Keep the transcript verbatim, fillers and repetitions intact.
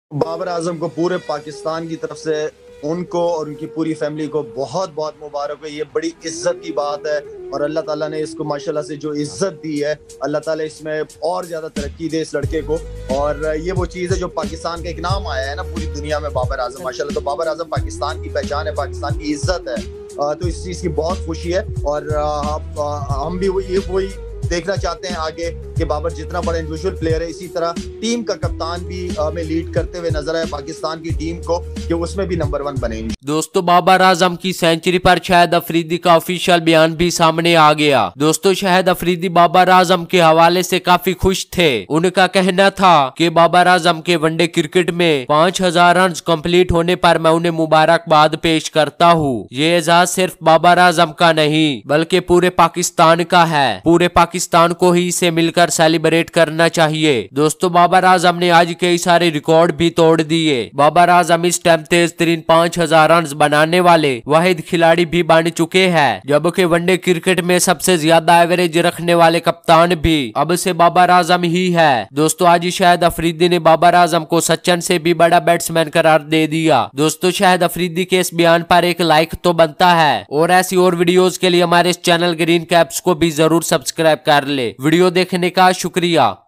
बाबर आजम को पूरे पाकिस्तान की तरफ से उनको और उनकी पूरी फैमिली को बहुत बहुत मुबारक है। ये बड़ी इज्जत की बात है और अल्लाह ताला ने इसको माशाल्लाह से जो इज्जत दी है, अल्लाह ताला इसमें और ज्यादा तरक्की दे इस लड़के को। और ये वो चीज़ है जो पाकिस्तान का एक नाम आया है ना पूरी दुनिया में, बाबर आजम माशाल्लाह। तो बाबर आजम पाकिस्तान की पहचान है, पाकिस्तान की इज्जत है। तो इस चीज़ की बहुत खुशी है और हम भी वही वही देखना चाहते हैं आगे कि बाबर जितना बड़ा इंडिविजुअल प्लेयर है, इसी तरह टीम का कप्तान भी हमें लीड करते हुए नजर आए पाकिस्तान की टीम को, कि उसमें भी नंबर वन बने। दोस्तों, बाबर आजम की सेंचुरी पर शाहिद अफरीदी का ऑफिशियल बयान भी सामने आ गया। दोस्तों, शाहिद अफरीदी बाबर आजम के हवाले से काफी खुश थे। उनका कहना था कि बाबर आजम के वनडे क्रिकेट में पाँच हजार रन कम्प्लीट होने पर मैं उन्हें मुबारकबाद पेश करता हूँ। ये एजाज सिर्फ बाबर आजम का नहीं बल्कि पूरे पाकिस्तान का है। पूरे पाकिस्तान को ही इसे मिलकर सेलिब्रेट करना चाहिए। दोस्तों, बाबर आजम ने आज कई सारे रिकॉर्ड भी तोड़ दिए। बाबर आजम इस टाइम तेज तरीन पाँच हजार रन बनाने वाले वाहिद खिलाड़ी भी बन चुके हैं, जबकि वनडे क्रिकेट में सबसे ज्यादा एवरेज रखने वाले कप्तान भी अब से बाबर आजम ही है। दोस्तों, आज शाहिद अफरीदी ने बाबर आजम को सचिन से भी बड़ा बैट्समैन करार दे दिया। दोस्तों, शाहिद अफरीदी के इस बयान पर एक लाइक तो बनता है और ऐसी और वीडियोस के लिए हमारे इस चैनल ग्रीन कैप्स को भी जरूर सब्सक्राइब कर ले। वीडियो देखने का शुक्रिया।